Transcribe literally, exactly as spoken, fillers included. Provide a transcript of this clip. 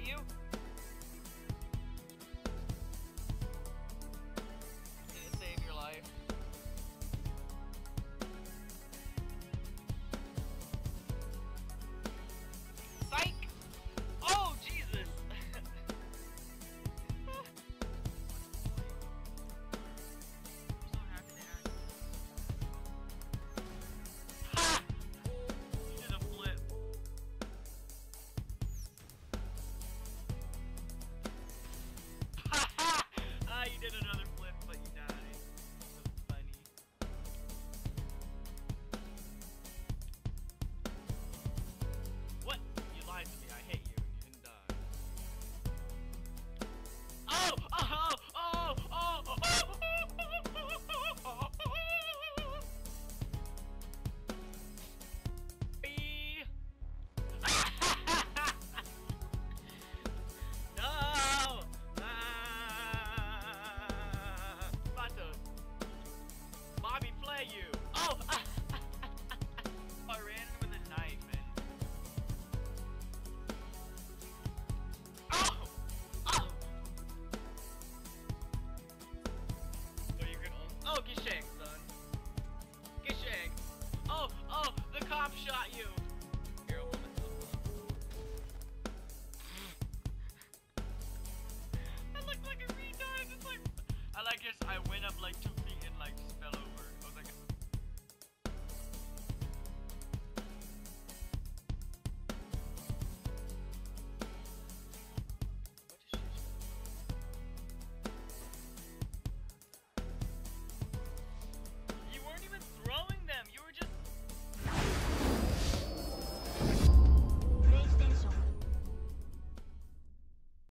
hit you? Did it save your life? Psych! Oh, Jesus! Ha! You did a flip. Ah, you did another flip, but you died. So funny. What? You lied to me. I hit you and you didn't die. Oh! Oh! Oh! Oh! Oh! Oh! Bee. No! Ah! Bato. Bobby, play you. Oh! I ran with a knife and. Oh! Oh! So you can. Oh, get shanked, son. Get shanked. Oh! Oh! The cop shot you. Here, I'll put myself up. I look like a retard. It's like. I like this. I went up like two feet and like just fell over.